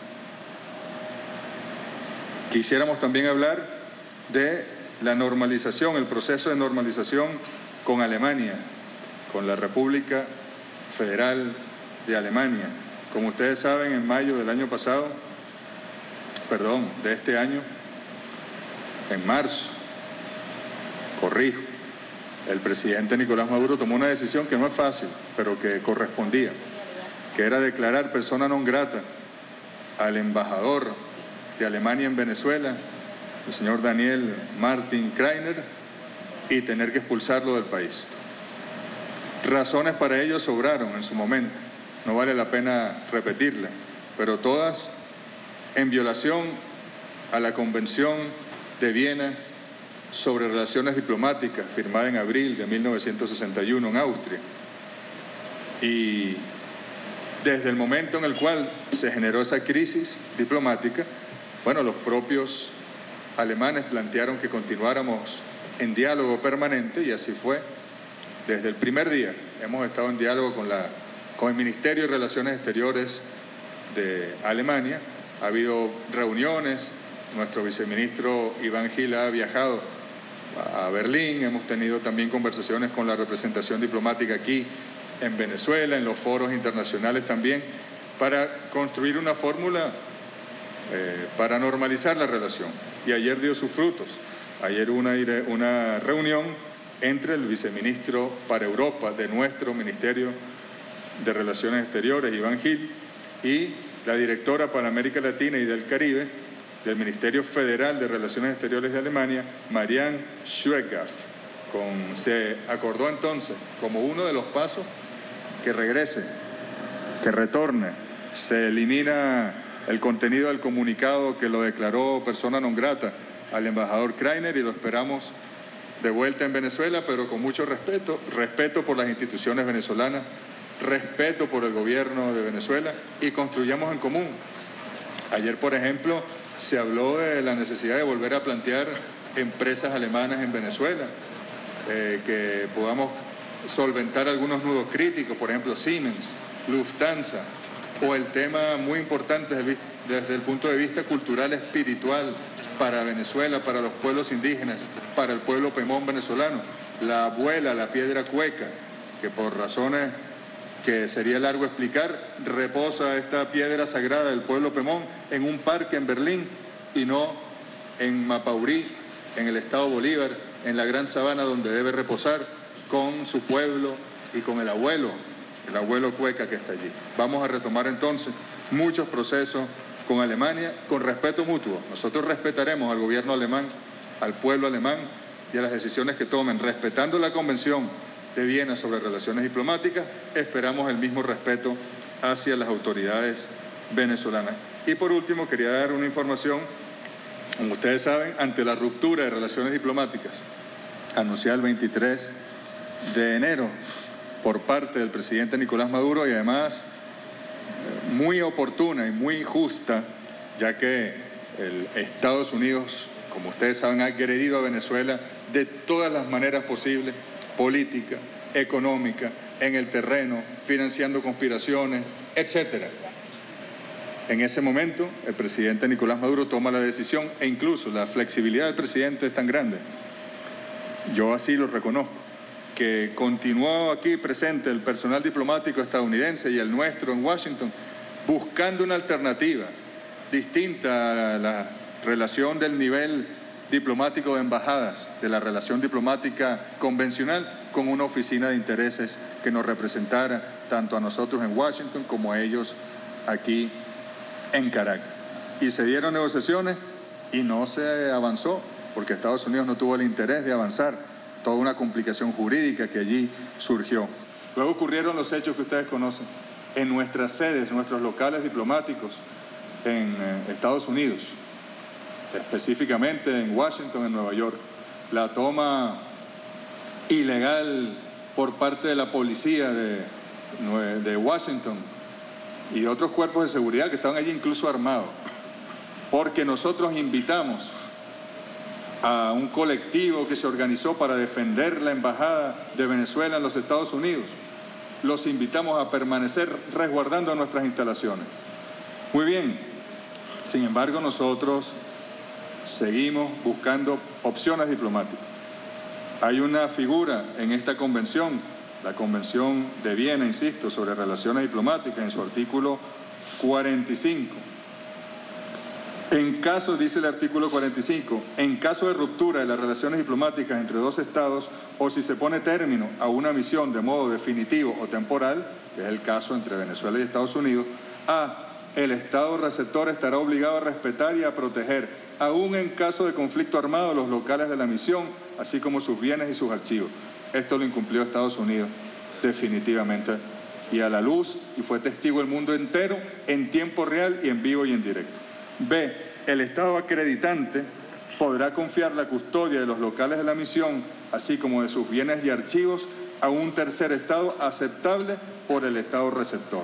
Quisiéramos también hablar de la normalización, el proceso de normalización con Alemania, con la República Federal de Alemania. Como ustedes saben, en mayo del año pasado, de este año, en marzo, el presidente Nicolás Maduro tomó una decisión que no es fácil, pero que correspondía, que era declarar persona non grata al embajador de Alemania en Venezuela, el señor Daniel Martin Kreiner, y tener que expulsarlo del país. Razones para ello sobraron en su momento, no vale la pena repetirla, pero todas en violación a la Convención de Viena sobre Relaciones Diplomáticas, firmada en abril de 1961 en Austria. Y desde el momento en el cual se generó esa crisis diplomática, los propios alemanes plantearon que continuáramos en diálogo permanente, y así fue. Desde el primer día hemos estado en diálogo con el Ministerio de Relaciones Exteriores de Alemania. Ha habido reuniones, nuestro viceministro Iván Gil ha viajado a Berlín, hemos tenido también conversaciones con la representación diplomática aquí en Venezuela, en los foros internacionales también, para construir una fórmula para normalizar la relación. Y ayer dio sus frutos. Ayer hubo una reunión entre el viceministro para Europa de nuestro Ministerio de Relaciones Exteriores, Iván Gil, y la directora para América Latina y del Caribe del Ministerio Federal de Relaciones Exteriores de Alemania, Marianne Schweighoff. Se acordó entonces, como uno de los pasos, que regrese, que retorne. Se elimina el contenido del comunicado que lo declaró persona non grata al embajador Kreiner, y lo esperamos de vuelta en Venezuela, pero con mucho respeto por las instituciones venezolanas, respeto por el gobierno de Venezuela, y construyamos en común. Ayer, por ejemplo, se habló de la necesidad de volver a plantear empresas alemanas en Venezuela, que podamos solventar algunos nudos críticos, por ejemplo Siemens, Lufthansa, o el tema muy importante desde el punto de vista cultural, espiritual, para Venezuela, para los pueblos indígenas, para el pueblo pemón venezolano, la abuela, la piedra cueca, que por razones que sería largo explicar, reposa esta piedra sagrada del pueblo pemón en un parque en Berlín y no en Mapaurí, en el estado Bolívar, en la gran sabana donde debe reposar con su pueblo y con el abuelo cueca que está allí. Vamos a retomar entonces muchos procesos con Alemania con respeto mutuo. Nosotros respetaremos al gobierno alemán, al pueblo alemán y a las decisiones que tomen, respetando la Convención de Viena sobre relaciones diplomáticas. Esperamos el mismo respeto hacia las autoridades venezolanas. Y por último, quería dar una información. Como ustedes saben, ante la ruptura de relaciones diplomáticas anunciada el 23 de enero por parte del presidente Nicolás Maduro, y además muy oportuna y muy justa, ya que Estados Unidos, como ustedes saben, ha agredido a Venezuela de todas las maneras posibles, política, económica, en el terreno, financiando conspiraciones, etc. En ese momento, el presidente Nicolás Maduro toma la decisión, e incluso la flexibilidad del presidente es tan grande, yo así lo reconozco, que continuó aquí presente el personal diplomático estadounidense y el nuestro en Washington, buscando una alternativa distinta a la relación del nivel diplomático de embajadas, de la relación diplomática convencional, con una oficina de intereses que nos representara tanto a nosotros en Washington como a ellos aquí en Caracas. Y se dieron negociaciones y no se avanzó, porque Estados Unidos no tuvo el interés de avanzar. Toda una complicación jurídica que allí surgió. Luego ocurrieron los hechos que ustedes conocen. En nuestras sedes, nuestros locales diplomáticos, en Estados Unidos, específicamente en Washington, en Nueva York. La toma ilegal por parte de la policía de Washington y otros cuerpos de seguridad que estaban allí incluso armados, porque nosotros invitamos a un colectivo que se organizó para defender la embajada de Venezuela en los Estados Unidos. Los invitamos a permanecer resguardando nuestras instalaciones. Muy bien, sin embargo nosotros seguimos buscando opciones diplomáticas. Hay una figura en esta convención, la Convención de Viena, insisto, sobre relaciones diplomáticas, en su artículo 45. En caso, dice el artículo 45, en caso de ruptura de las relaciones diplomáticas entre dos estados o si se pone término a una misión de modo definitivo o temporal, que es el caso entre Venezuela y Estados Unidos, el estado receptor estará obligado a respetar y a proteger, aún en caso de conflicto armado, los locales de la misión, así como sus bienes y sus archivos. Esto lo incumplió Estados Unidos definitivamente y a la luz, y fue testigo el mundo entero en tiempo real y en vivo y en directo. B. El Estado acreditante podrá confiar la custodia de los locales de la misión, así como de sus bienes y archivos, a un tercer Estado aceptable por el Estado receptor.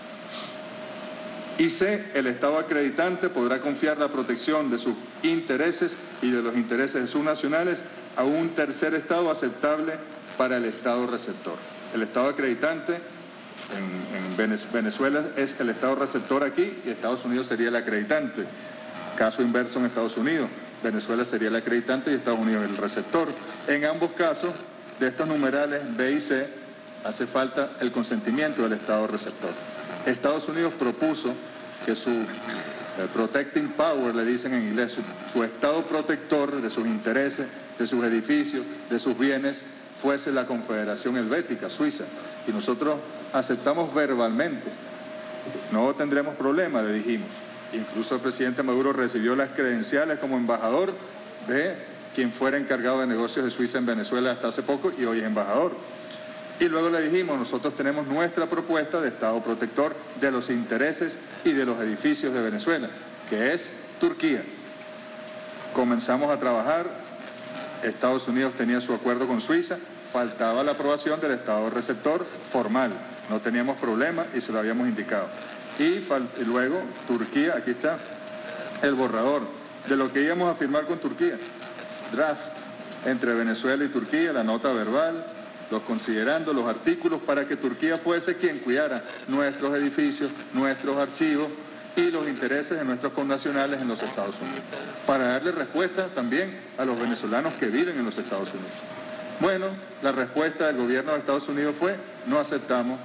Y C. El Estado acreditante podrá confiar la protección de sus intereses y de los intereses de sus nacionales a un tercer Estado aceptable para el Estado receptor. El Estado acreditante en Venezuela es el Estado receptor aquí y Estados Unidos sería el acreditante. Caso inverso en Estados Unidos, Venezuela sería el acreditante y Estados Unidos el receptor. En ambos casos, de estos numerales B y C, hace falta el consentimiento del Estado receptor. Estados Unidos propuso que su protecting power, le dicen en inglés, su Estado protector de sus intereses, de sus edificios, de sus bienes, fuese la Confederación Helvética, Suiza. Y nosotros aceptamos verbalmente. No tendremos problema, le dijimos. Incluso el presidente Maduro recibió las credenciales como embajador de quien fuera encargado de negocios de Suiza en Venezuela hasta hace poco y hoy es embajador. Y luego le dijimos, nosotros tenemos nuestra propuesta de Estado protector de los intereses y de los edificios de Venezuela, que es Turquía. Comenzamos a trabajar, Estados Unidos tenía su acuerdo con Suiza, faltaba la aprobación del Estado receptor formal, no teníamos problema y se lo habíamos indicado. Y luego Turquía, aquí está el borrador de lo que íbamos a firmar con Turquía, draft entre Venezuela y Turquía, la nota verbal, los considerando, los artículos para que Turquía fuese quien cuidara nuestros edificios, nuestros archivos y los intereses de nuestros connacionales en los Estados Unidos, para darle respuesta también a los venezolanos que viven en los Estados Unidos. Bueno, la respuesta del gobierno de Estados Unidos fue: no aceptamos,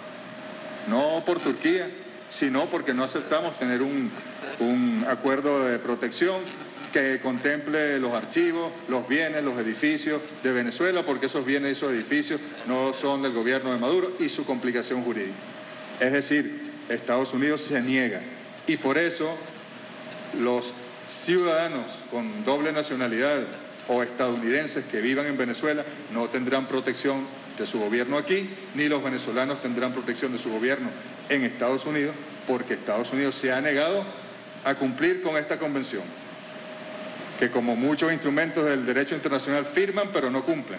no por Turquía, sino porque no aceptamos tener un acuerdo de protección que contemple los archivos, los bienes, los edificios de Venezuela, porque esos bienes y esos edificios no son del gobierno de Maduro y su complicación jurídica. Es decir, Estados Unidos se niega y por eso los ciudadanos con doble nacionalidad o estadounidenses que vivan en Venezuela no tendrán protección de su gobierno aquí, ni los venezolanos tendrán protección de su gobierno en Estados Unidos, porque Estados Unidos se ha negado a cumplir con esta convención, que como muchos instrumentos del derecho internacional firman pero no cumplen.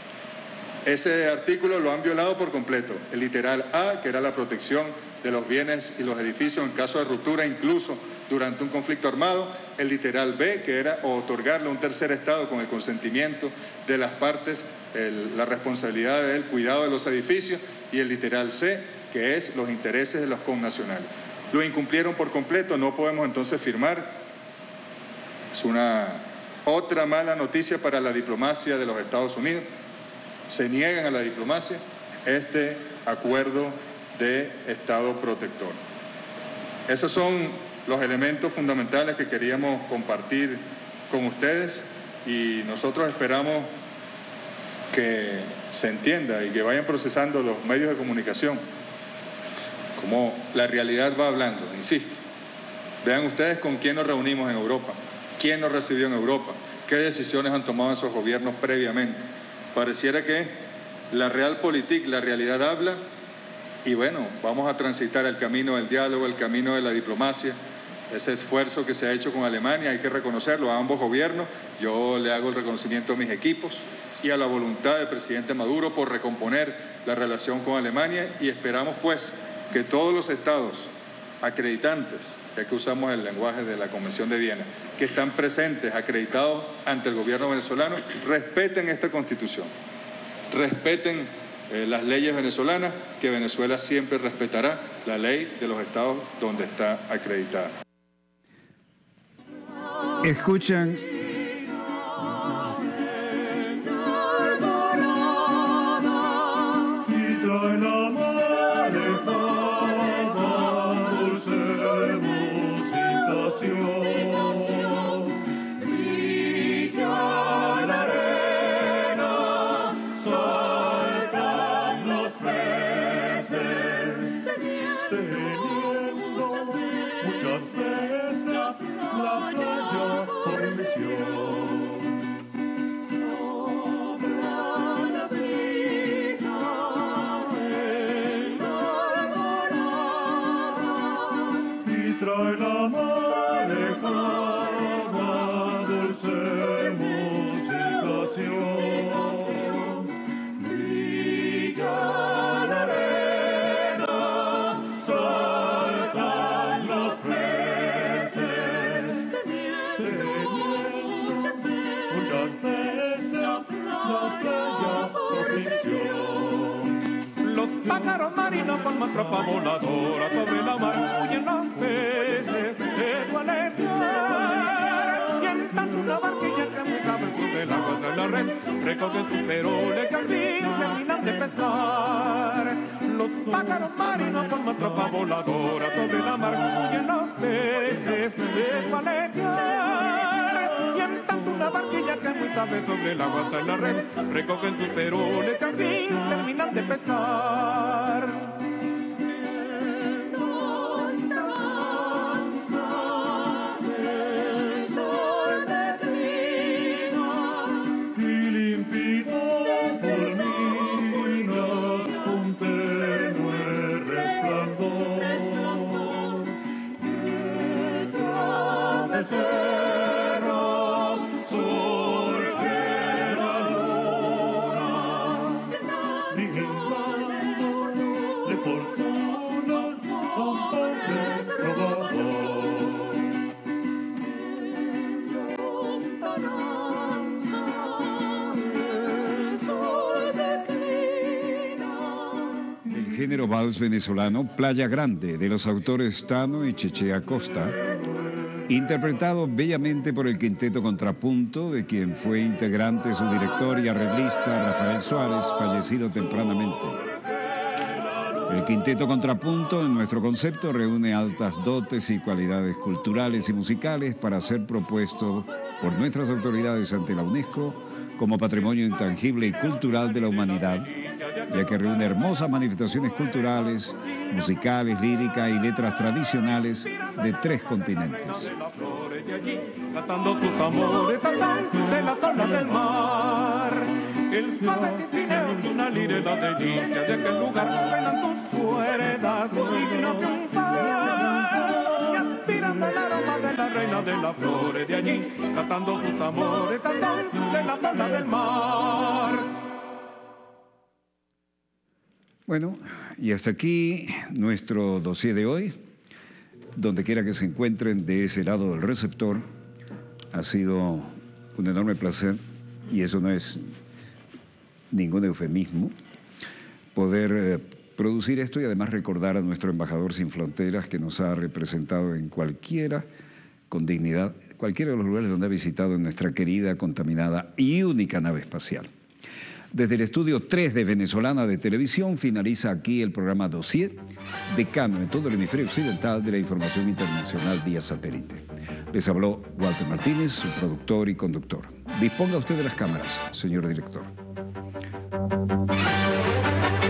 Ese artículo lo han violado por completo. El literal A, que era la protección de los bienes y los edificios en caso de ruptura, incluso durante un conflicto armado. El literal B, que era otorgarle a un tercer Estado con el consentimiento de las partes la responsabilidad del cuidado de los edificios. Y el literal C, que es los intereses de los connacionales. Lo incumplieron por completo, no podemos entonces firmar. Es una otra mala noticia para la diplomacia de los Estados Unidos. Se niegan a la diplomacia este acuerdo de Estado protector. Esos son los elementos fundamentales que queríamos compartir con ustedes y nosotros esperamos que se entienda y que vayan procesando los medios de comunicación como la realidad va hablando, insisto. Vean ustedes con quién nos reunimos en Europa, quién nos recibió en Europa, qué decisiones han tomado esos gobiernos previamente. Pareciera que la realpolitik, la realidad habla y bueno, vamos a transitar el camino del diálogo, el camino de la diplomacia, ese esfuerzo que se ha hecho con Alemania, hay que reconocerlo a ambos gobiernos. Yo le hago el reconocimiento a mis equipos y a la voluntad del presidente Maduro por recomponer la relación con Alemania, y esperamos pues que todos los estados acreditantes, ya que usamos el lenguaje de la Convención de Viena, que están presentes, acreditados ante el gobierno venezolano, respeten esta Constitución, respeten las leyes venezolanas, que Venezuela siempre respetará la ley de los estados donde está acreditada. Escuchan tropa voladora sobre la mar, huyen los peces de tu alegría. Y en tanto una barquilla que muy cabe sobre el agua de la red, recogen tus peroles que al fin terminan de pescar. Los pájaros marinos forman tropa voladora sobre la mar, huyen los peces de tu alegría. Y en tanto una barquilla que muy cabe sobre el agua de la red, recogen tus peroles que al fin terminan de pescar. Género vals venezolano, Playa Grande, de los autores Tano y Cheche Acosta, interpretado bellamente por el Quinteto Contrapunto, de quien fue integrante su director y arreglista Rafael Suárez, fallecido tempranamente. El Quinteto Contrapunto, en nuestro concepto, reúne altas dotes y cualidades culturales y musicales para ser propuesto por nuestras autoridades ante la UNESCO como patrimonio intangible y cultural de la humanidad, ya que reúne hermosas manifestaciones culturales, musicales, líricas y letras tradicionales de 3 continentes. Cantando tus amores de las olas del mar. El padre que tiene una lirela de niña, de aquel lugar bailan tus sueredas y vino triunfar. Y aspirando el aroma de la reina de las flores de allí, cantando tus amores de las olas del mar. Bueno, y hasta aquí nuestro dossier de hoy. Donde quiera que se encuentren de ese lado del receptor, ha sido un enorme placer, y eso no es ningún eufemismo, poder producir esto y además recordar a nuestro embajador sin fronteras, que nos ha representado en cualquiera, con dignidad, cualquiera de los lugares donde ha visitado en nuestra querida, contaminada y única nave espacial. Desde el estudio 3 de Venezolana de Televisión finaliza aquí el programa Dossier, decano en todo el hemisferio occidental de la información internacional vía satélite. Les habló Walter Martínez, su productor y conductor. Disponga usted de las cámaras, señor director.